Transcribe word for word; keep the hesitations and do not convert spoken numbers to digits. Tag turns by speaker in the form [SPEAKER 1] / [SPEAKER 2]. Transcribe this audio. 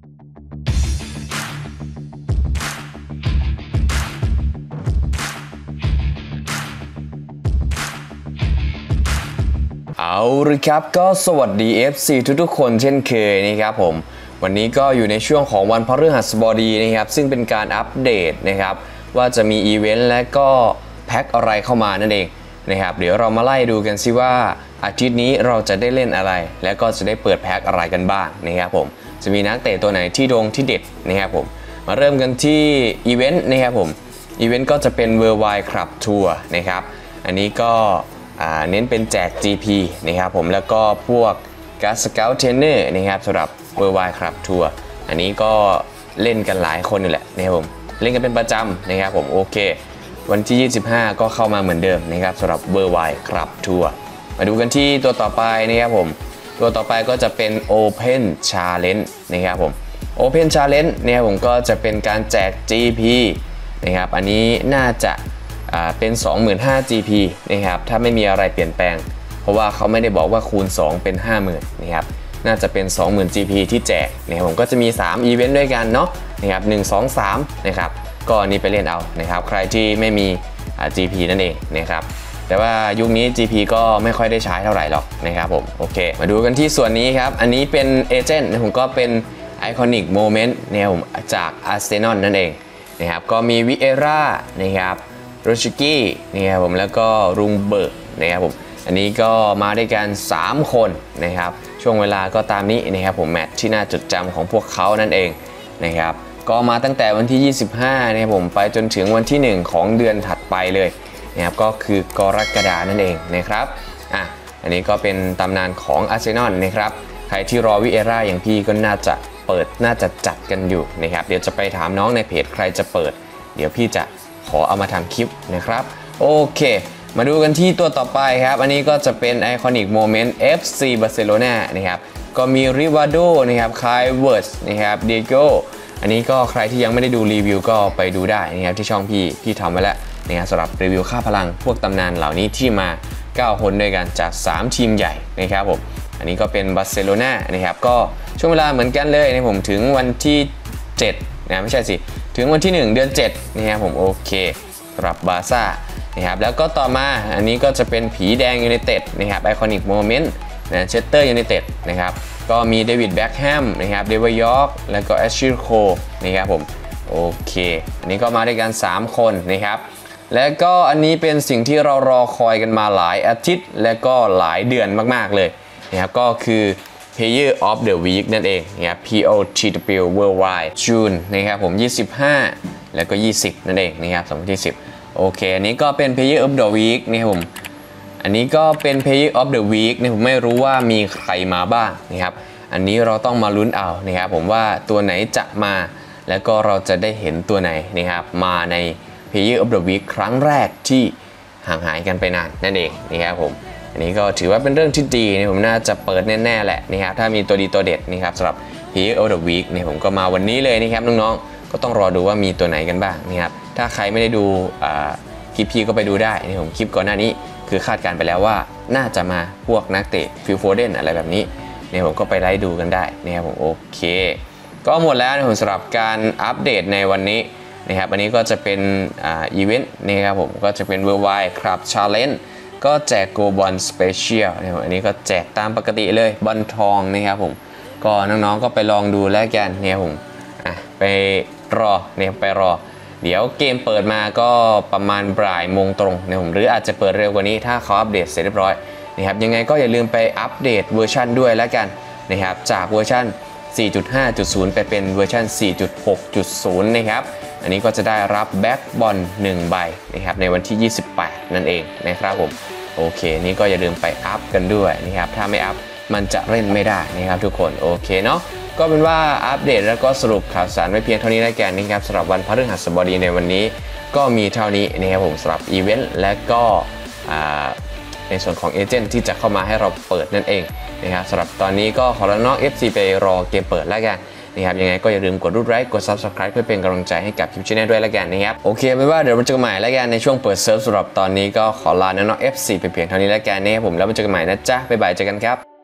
[SPEAKER 1] เอาละครับก็สวัสดี เอฟ ซี ทุกๆคนเช่นเคยนะครับผมวันนี้ก็อยู่ในช่วงของวันพฤหัสบดีนะครับซึ่งเป็นการอัปเดตนะครับว่าจะมีอีเวนต์และก็แพ็คอะไรเข้ามานั่นเองนะครับเดี๋ยวเรามาไล่ดูกันซิว่าอาทิตย์นี้เราจะได้เล่นอะไรและก็จะได้เปิดแพ็คอะไรกันบ้างนะครับผมจะมีนักเตะตัวไหนที่โด่งที่เด็ดนะครับผมมาเริ่มกันที่อีเวนต์นะครับผมอีเวนต์ก็จะเป็น Worldwide Club Tour นะครับอันนี้ก็เน้นเป็นแจก จี พี นะครับผมแล้วก็พวกการ์ดสเกลเทรนเนอร์นะครับสำหรับ Worldwide Club Tour อันนี้ก็เล่นกันหลายคนนี่แหละนะครับผมเล่นกันเป็นประจำนะครับผมโอเควันที่ยี่สิบห้าก็เข้ามาเหมือนเดิมนะครับสำหรับ Worldwide Club Tour มาดูกันที่ตัวต่อไปนะครับผมตัวต่อไปก็จะเป็น Open Challenge นะครับผม Open Challenge เนี่ยผมก็จะเป็นการแจก จี พี นะครับอันนี้น่าจะเป็น สองหมื่นห้าพัน จี พี นะครับถ้าไม่มีอะไรเปลี่ยนแปลงเพราะว่าเขาไม่ได้บอกว่าคูณสองเป็น ห้าหมื่น นะครับน่าจะเป็น สองหมื่น จี พี ที่แจกนะครับผมก็จะมีสามอีเวนต์ด้วยกันเนาะนะครับหนึ่ง สอง สามนะครับก็นี่ไปเล่นเอานะครับใครที่ไม่มี จี พี นั่นเองนะครับแต่ว่ายุคนี้ จี พี ก็ไม่ค่อยได้ใช้เท่าไหร่หรอกนะครับผมโอเคมาดูกันที่ส่วนนี้ครับอันนี้เป็นเอเจนต์ผมก็เป็น Iconic Moment เนี่ยผมจาก Arsenal นั่นเองนะครับก็มีวิเอร่านะครับโรชิกี้นะครับผมแล้วก็รุงเบิร์กนะครับผมอันนี้ก็มาด้วยกันสามคนนะครับช่วงเวลาก็ตามนี้นะครับผมแมตช์ที่น่าจดจำของพวกเขานั่นเองนะครับก็มาตั้งแต่วันที่ยี่สิบห้านะครับผมไปจนถึงวันที่หนึ่งของเดือนถัดไปเลยนะครับก็คือกรกฎานั่นเองนะครับอ่ะอันนี้ก็เป็นตำนานของอาร์เซนอลนะครับใครที่รอวิเอร่าอย่างพี่ก็น่าจะเปิดน่าจะจัดกันอยู่นะครับเดี๋ยวจะไปถามน้องในเพจใครจะเปิดเดี๋ยวพี่จะขอเอามาทำคลิปนะครับโอเคมาดูกันที่ตัวต่อไปครับอันนี้ก็จะเป็น Iconic Moment เอฟ ซี Barcelona นะครับก็มีริวาโดนะครับคายเวิร์สนะครับเดโกอันนี้ก็ใครที่ยังไม่ได้ดูรีวิวก็ไปดูได้นะครับที่ช่องพี่พี่ทำไว้แล้วนะครับสำหรับรีวิวค่าพลังพวกตำนานเหล่านี้ที่มาเก้าคนด้วยกันจากสามทีมใหญ่นะครับผมอันนี้ก็เป็นบาร์เซโลนานะครับก็ช่วงเวลาเหมือนกันเลยนะผมถึงวันที่เจ็ดนะไม่ใช่สิถึงวันที่หนึ่งเดือนเจ็ดนะครับผมโอเคสำหรับบาร์ซ่านะครับแล้วก็ต่อมาอันนี้ก็จะเป็นผีแดงยูไนเต็ดนะครับไอคอนิกโมเมนต์แมนเชสเตอร์ยูไนเต็ดนะครับก็มีเดวิดแบ็คแฮมนะครับเดวิดยอร์กแล้วก็แอชลีย์โคนะครับผมโอเคอันนี้ก็มาด้วยกันสามคนนะครับและก็อันนี้เป็นสิ่งที่เรารอคอยกันมาหลายอาทิตย์และก็หลายเดือนมากๆเลยนะครับก็คือ Player of the Week นั่นเองนะครับ พี โอ ที ดับเบิลยู Worldwide June นะครับผมยี่สิบห้าแล้วก็ยี่สิบนั่นเองนะครับสองพันยี่สิบโอเคอันนี้ก็เป็น Player of the Week นะครับผมอันนี้ก็เป็น Player of the Week เนี่ยผมไม่รู้ว่ามีใครมาบ้างนะครับอันนี้เราต้องมาลุ้นเอานะครับผมว่าตัวไหนจะมาแล้วก็เราจะได้เห็นตัวไหนนะครับมาใน Player of the Week ครั้งแรกที่ห่างหายกันไปนานนั่นเองนะครับผมอันนี้ก็ถือว่าเป็นเรื่องที่ดีนะผมน่าจะเปิดแน่ๆแหละนะครับถ้ามีตัวดีตัวเด็ดนะครับสำหรับ Player of the Week เนี่ยผมก็มาวันนี้เลยนะครับน้องๆก็ต้องรอดูว่ามีตัวไหนกันบ้างนะครับถ้าใครไม่ได้ดูคลิปพี่ก็ไปดูได้นะผมคลิปก่อนหน้านี้คือคาดการไปแล้วว่าน่าจะมาพวกนักเตะฟิลโฟเดนอะไรแบบนี้เนี่ยผมก็ไปไล่ดูกันได้นะครับผมโอเคก็หมดแล้วนะผมสำหรับการอัปเดตในวันนี้นะครับอันนี้ก็จะเป็นอีเวนต์นะครับผมก็จะเป็น Worldwide Club Challenge ก็แจกโกบอลสเปเชียลนะครับอันนี้ก็แจกตามปกติเลยบอลทองนะครับผมก็น้องๆก็ไปลองดูแล้วกันเนี่ยผมไปรอเนี่ยไปรอเดี๋ยวเกมเปิดมาก็ประมาณบ่ายโมงตรงนะผมหรืออาจจะเปิดเร็วกว่านี้ถ้าเขาอัปเดตเสร็จเรียบร้อยนะครับยังไงก็อย่าลืมไปอัปเดตเวอร์ชันด้วยแล้วกันนะครับจากเวอร์ชัน สี่จุดห้าจุดศูนย์ ไปเป็นเวอร์ชัน สี่จุดหกจุดศูนย์ นะครับอันนี้ก็จะได้รับแบ็กบอลหนึ่งใบนะครับในวันที่ยี่สิบแปดนั่นเองนะครับผมโอเคนี่ก็อย่าลืมไปอัพกันด้วยนะครับถ้าไม่อัพมันจะเล่นไม่ได้นะครับทุกคนโอเคเนาะก็เป็นว่าอัปเดตแล้วก็สรุปข่าวสารไว้เพียงเท่านี้แล้วกันนะครับสำหรับวันพฤหัสบดีในวันนี้ก็มีเท่านี้นะครับผมสำหรับอีเวนต์และก็ในส่วนของเอเจนต์ที่จะเข้ามาให้เราเปิดนั่นเองนะครับสำหรับตอนนี้ก็ขอน้อง เอฟ ซี ไปรอเกมเปิดแล้วกันนะครับยังไงก็อย่าลืมกดรูปไลค์กด ซับสไครบ์ เพื่อเป็นกำลังใจให้กับคลิปช่องด้วยแล้วกันนะครับโอเคไม่ว่าเดี๋ยวมาเจอกันใหม่แล้วกันในช่วงเปิดเซิร์ฟสำหรับตอนนี้ก็ขอลาน้อง เอฟ ซี ไปเพียงเท่านี้แล้วกันนะครับผมแล้วมาเจอกันใหม่นะจ๊ะบ๊ายบายเจอกันครับ